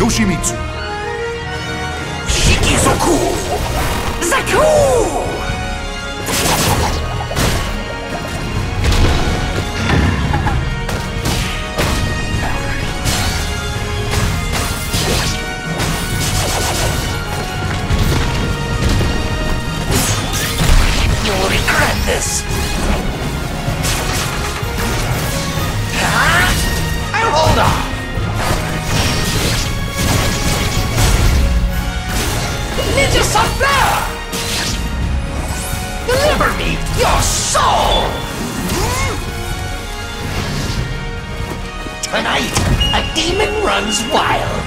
Yoshimitsu. Shikizoku! Zaku! You'll regret this. I'll hold on. Ninja Souffleur! Deliver me your soul! Tonight, a demon runs wild.